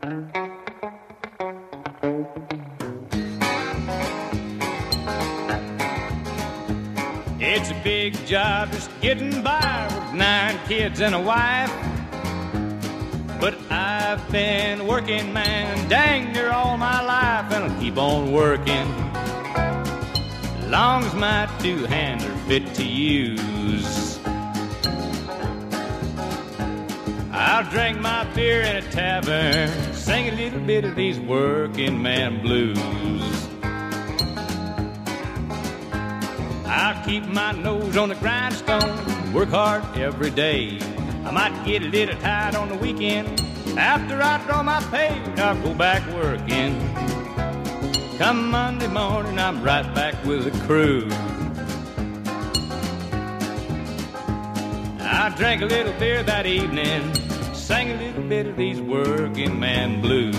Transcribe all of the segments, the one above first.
It's a big job just getting by with 9 kids and a wife. But I've been working, man, dang near all my life, and I'll keep on working long as my 2 hands are fit to use. I'll drink my beer in a tavern, sing a little bit of these working man blues. I'll keep my nose on the grindstone, work hard every day. I might get a little tired on the weekend. After I draw my pay, I'll go back working. Come Monday morning, I'm right back with the crew. I drank a little beer that evening, sang a little bit of these working man blues.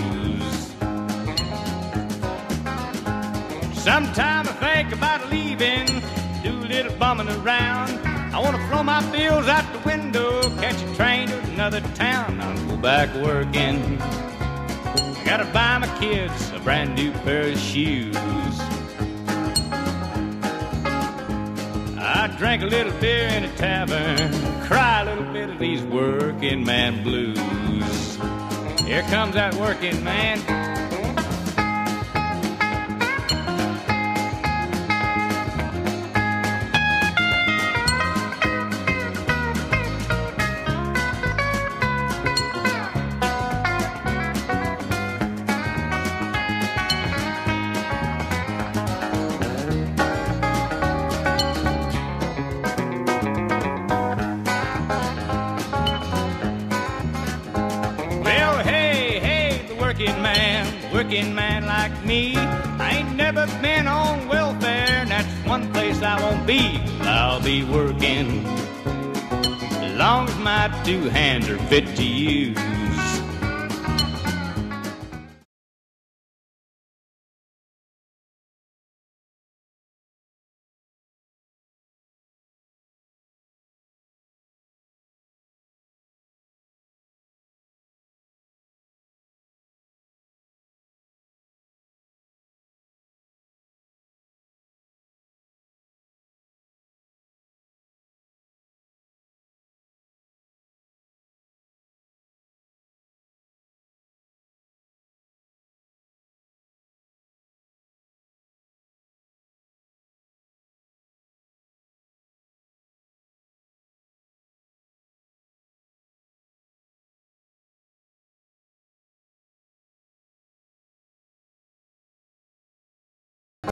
Sometime I think about leaving, do a little bumming around. I want to throw my bills out the window, catch a train to another town. I'll go back working. I gotta buy my kids a brand new pair of shoes. I drank a little beer in a tavern, cry a little bit of these working man blues. Here comes that working man. Working man like me, I ain't never been on welfare, and that's one place I won't be. I'll be working as long as my 2 hands are fit to use.